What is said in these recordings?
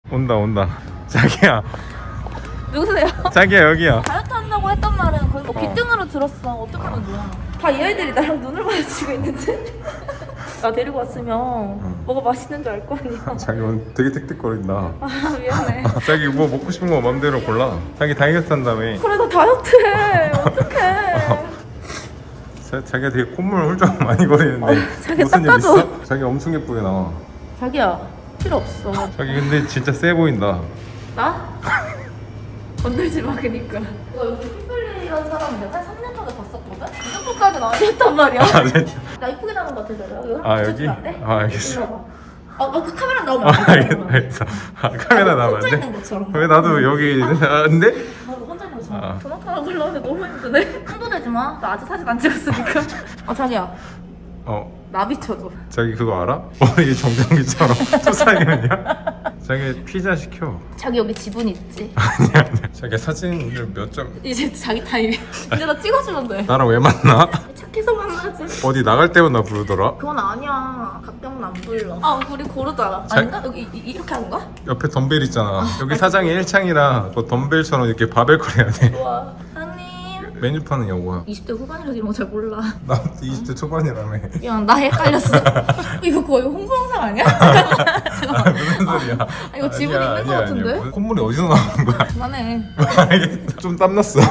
온다. 자기야. 누구세요? 자기야 여기야. 다이어트 한다고 했단 말은 거의 뭐 귓등으로 들었어. 어떡하면 좋아. 다 이 아이들이 나랑 눈을 마주치고 있는데 나 데리고 왔으면 뭐가 맛있는 줄 알 거 아니야. 자기 오늘 되게 틱틱거린다. 아 미안해. 자기 뭐 먹고 싶은 거 맘대로 골라. 자기 다이어트 한다며. 그래 나 다이어트해. 어떡해. 자기가 되게 콧물 훌쩍 많이 거리는데 자기 무슨 일 닦아줘. 있어? 자기 엄청 예쁘게 나와. 자기야 필요 없어. 자기 근데 진짜 세 보인다. 나? 건들지 마 그니까. 이거 여기 핏블리라는 사람은 내가 한 3년 전에 봤었거든? 이 정도까지는 아니었단 말이야. 아, 진짜? 나 이쁘게 나온 것 같아서 이거 아, 붙여주면 여기? 안 돼? 아, 알겠어. 이리 와봐. 그 카메라 나오면 아, 안 돼. 알겠어. 아, 카메라 나오면 혼자 안 있는 돼? 것처럼. 왜 나도 여기 근데? 나도 혼자 있는 것처럼. 아. 전화통화 하려는데 너무 힘드네. 흥분되지 마. 나 아직 사진 안 찍었으니까. 자기야. 나비 쳐줘. 자기 그거 알아? 머리 정전기처럼 투사이면이야? 자기 피자 시켜. 자기 여기 지분 있지? 아니야. 자기 사진을 몇 점? 이제 자기 타임이야. 이제 나 찍어주면 돼. 나랑 왜 만나? 착해서 만나지. 어디 나갈 때마다 부르더라? 그건 아니야. 가끔은 안 불러. 우리 고르자. 아닌가? 여기 이렇게 하는 거야? 옆에 덤벨 있잖아. 여기 사장이 1창이라 그 덤벨처럼 이렇게 바벨콜 해야 돼. 우와. 사장님. 메뉴판은 여보야. 20대 후반이라서 이런 거 잘 몰라. 나 20대 초반이라며. 미안, 나 헷갈렸어. 이거 거의 홍보 영상 아니야? 잠깐만. 무슨 소리야? 이거 지분 있는 거 같은데? 아니야. 콧물이 어디서 나오는 거야? 그만해. 알겠어. 좀 땀났어.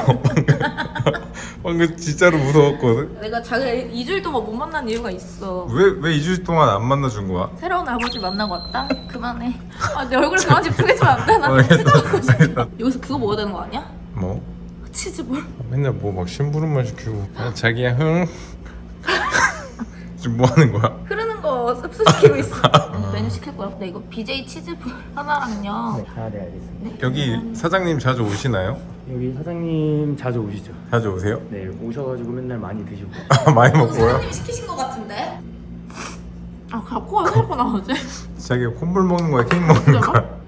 방금 진짜로 무서웠거든. 내가 자기 2주일 동안 못 만난 이유가 있어. 왜 2주 동안 안 만나준 거야? 새로운 아버지 만나고 왔다? 그만해. 내 얼굴에 그만 집중해주면 안 돼? 나 알겠어. 피자 먹고 싶어. 여기서 그거 먹어야 되는 거 아니야? 뭐? 치즈볼. 맨날 뭐 막 심부름만 시키고. 자기야 흥. 지금 뭐 하는 거야? 흐르는 거 습수시키고 있어. 메뉴 시킬 거야. 나 이거 BJ 치즈볼 하나랑요. 네, 알겠습니다. 여기 사장님 자주 오시나요? 여기 사장님 자주 오시죠? 자주 오세요? 네, 오셔가지고 맨날 많이 드시고. 많이 먹고요? 사장님이 시키신 거 같은데? 그냥 코가 살고 나오지? 자기가 콧물 먹는 거야? 케이크 먹는 거야?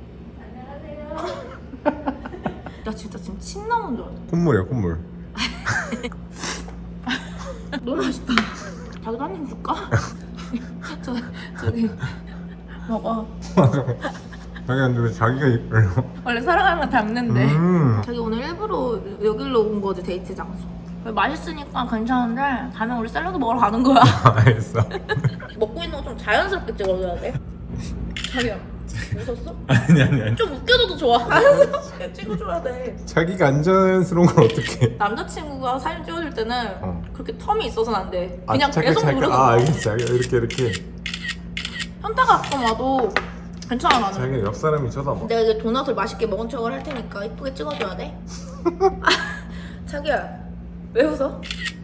나 진짜 지금 침 나온 줄 알았어. 콧물이야 콧물. 너무 맛있다. 자기도 한 입 줄까? 저기 먹어. 자기가 근데 왜 자기가 이끌려? 원래 사랑하면 닮는데. 자기 오늘 일부러 여기로 온 거지, 데이트 장소. 맛있으니까 괜찮은데 다음에 우리 샐러드 먹으러 가는 거야. 알겠어. 먹고 있는 거 좀 자연스럽게 찍어줘야 돼. 자기야 웃었어? 아니. 좀 웃겨줘도 좋아. 알았어. 찍어줘야 돼. 자기가 안 자연스러운 걸 어떻게? 남자친구가 사진 찍어줄 때는 그렇게 텀이 있어서는 안 돼. 그냥 자기, 계속 자기, 누르는 아 거야. 알겠어. 자기가 이렇게. 현타가 가끔 와도 괜찮아 나는. 자기가 옆 사람이 쳐다봐. 내가 이제 도넛을 맛있게 먹은 척을 할 테니까 이쁘게 찍어줘야 돼. 자기야 왜 웃어?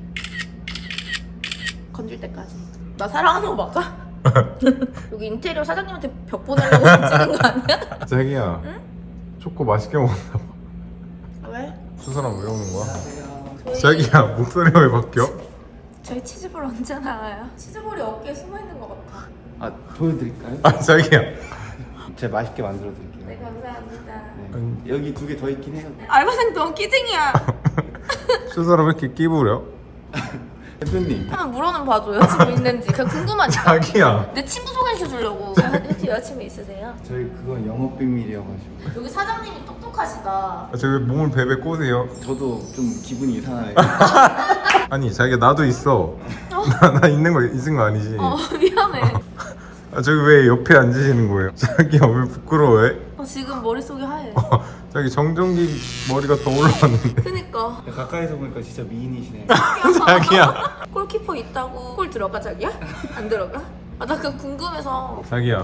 건질 때까지. 나 사랑하는 거 맞아? 여기 인테리어 사장님한테 벽 보내려고 찍은 거 아니야? 자기야. 응? 초코 맛있게 먹나 봐. 왜? 두 사람 왜 오는 거야? 자기야 목소리가 왜 바뀌어? 저희 치즈볼 언제 나와요? 치즈볼이 어깨에 숨어있는 것 같아. 아, 보여드릴까요? 아 자기야. 제가 맛있게 만들어 드릴게요. 네 감사합니다. 네. 여기 2개 더 있긴 해요. 알바생 너무 끼쟁이야. 두 사람 왜 이렇게 끼부려? 대표님. 한번 물어는 봐줘요. 지금 있는지. 그냥 궁금하니까. 자기야. 내 친구 소개시켜주려고. 혹시 여자친구 있으세요? 저희 그건 영업 비밀이어가지고. 여기 사장님이 똑똑하시다. 아, 저왜 몸을 베베 꼬세요? 저도 좀 기분이 이상하네요. 아니 자기야 나도 있어. 나 있는 거 있은 거 아니지? 미안해. 아 저기 왜 옆에 앉으시는 거예요? 자기야 왜 부끄러워해? 지금 머릿속이 하얘. 자기 정전기 머리가 더 올라왔는데. 그니까. 가까이서 보니까 진짜 미인이시네. 자기야. 골키퍼 있다고. 골 들어가 자기야? 안 들어가? 나 그냥 궁금해서. 자기야.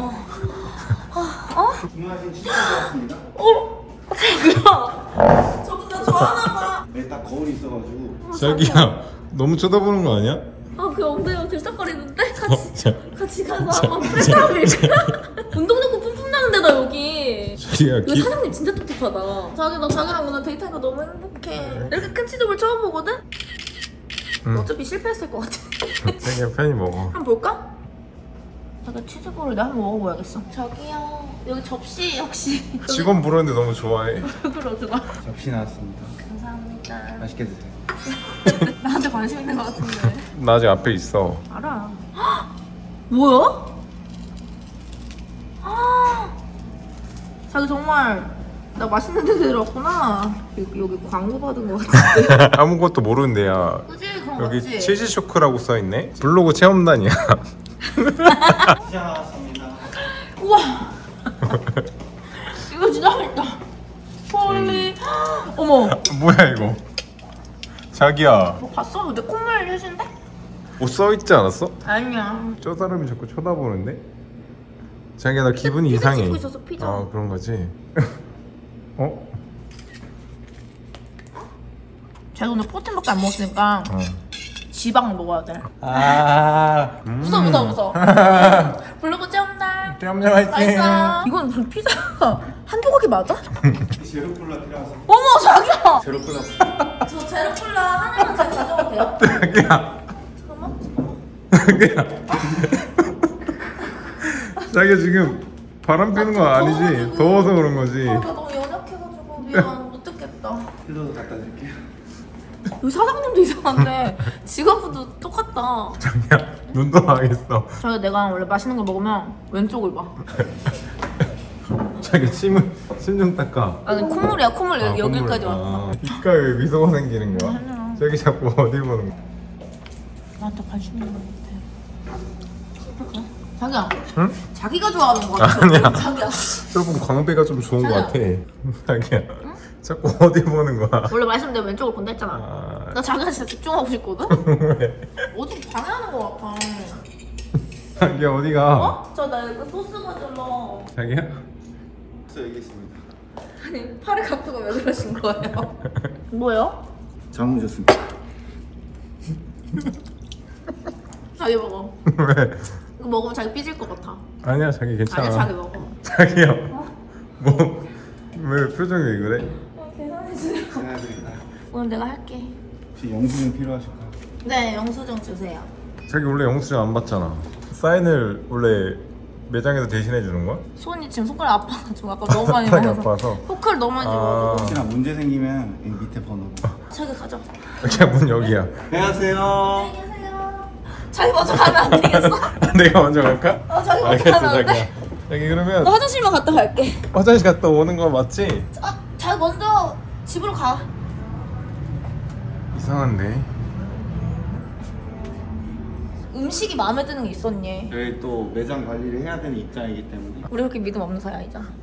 주문하신 치즈 왔습니다. 자기야. 저분 나 좋아하나봐. 네, 딱 거울이 있어가지고. 자기야 너무 쳐다보는 거 아니야? 그 엉덩이가 들썩거리는데? 같이 가서 자, 한번 프레스하고 일까? 운동되고 뿜뿜 나는데 나 여기. 자기야 여기 사장님 진짜 똑똑하다. 나 자기랑 오늘 데이트하니까 너무 행복해. 이렇게 큰 치즈볼 처음 보거든? 어차피 실패했을 것 같아. 자기야 편히 먹어. 한번 볼까? 자기 치즈볼을 내가 한번 먹어봐야겠어. 저기요 여기 접시 혹시 직원 부르는데 너무 좋아해. 그러 그거. 접시 나왔습니다. 감사합니다. 맛있게 드세요. 나한테 관심 있는 것 같은데. 나 아직 앞에 있어. 알아. 헉! 뭐야? 자기 정말 나 맛있는 데 데려왔구나. 여기 광고 받은 거 같은데. 아무것도 모르는데야. 그지? 그런 거 여기 같지? 치즈 쇼크라고 써있네. 블로그 체험단이야. 피자 나왔습니다. 우와. 이거 진짜 맛있다. 홀리. 어머. 뭐야 이거? 자기야, 뭐 봤어? 근데 콧물 해준대? 뭐 써있지 않았어? 아니야. 저 사람이 자꾸 쳐다보는데? 자기야, 나 기분이 피자 이상해. 찍고 있었어, 피자. 아, 그런 거지? 어? 제가 오늘 프로틴밖에 안 먹었으니까 어. 지방 먹어야 돼. 아. 웃어. 블로그 체험날. 냠냠 화이팅! 맛있어. 이건 무슨 피자가 한 조각이 맞아? 제로 콜라 필요하세요? 어머 자기야. 제로 콜라. 저 제로 콜라 하나만 잘 가져가도 돼요? 자기야, 잠깐만. 자기야. 자기야 지금 바람 피는 거 아니지? 더워서 그런 거지? 아, 나 너무 연약해가지고 미안 못 듣겠다. 필러도 갖다 드릴게요. 여기 사장님도 이상한데 직원분도 똑같다. 자기야, 눈도 망했어. 저희 내가 원래 맛있는 거 먹으면 왼쪽을 봐. 자기 침 좀 닦아. 아니 콧물이야 콧물 아, 여기까지 콧물. 왔어. 아, 입가에 왜 미소가 생기는 거야? 아니야. 자기 자꾸 어디 보는 거야? 나한테 관심 있는 거 같아. 자기야. 응? 자기가 좋아하는 거 같아. 아니야. 자기야. 저분 광배가 좀 좋은 거 같아. 자기야, 응? 자꾸 어디 보는 거야? 원래 말씀 내가 왼쪽을 본다 했잖아. 아, 나 자기가 진짜 집중하고 싶거든? 왜? 어디 방해하는 거 같아. 자기야 어디가? 어? 저 나 이거 소스가 질러. 자기야? 저 여기 있습니다. 아니 팔의 각도가 왜 그러신 거예요? 뭐예요? 장무 줬습니다. 자기 먹어. 왜? 이거 먹으면 자기 삐질 것 같아. 아니야, 자기 괜찮아. 아니야 자기 먹어. 자기야, 뭐 왜 표정이 왜 그래? 계산해주세요. 제가 드릴까요? 오늘 내가 할게. 혹시 영수증 필요하실까요? 네 영수증 주세요. 자기 원래 영수증 안 받잖아. 사인을 원래 매장에서 대신해 주는 거야? 손이 지금 손가락 아파가지고 아까 너무 많이 손가락이 먹어서 아파서? 포크를 너무 많이 아. 집어가지고. 혹시나 문제 생기면 이 밑에 번호로. 자기 가져. 자기 문 여기야. 안녕하세요. 안녕히 계세요. 자기 먼저 가면 안 되겠어? 내가 먼저 갈까? 자기 먼저 알겠어, 가면 안 자기야. 돼? 자기 그러면 나 화장실만 갔다 갈게. 화장실 갔다 오는 거 맞지? 아, 자기 먼저 집으로 가. 이상한데. 음식이 마음에 드는 게 있었니? 저희 또 매장 관리를 해야 되는 입장이기 때문에. 우리 그렇게 믿음 없는 사이 아니잖아.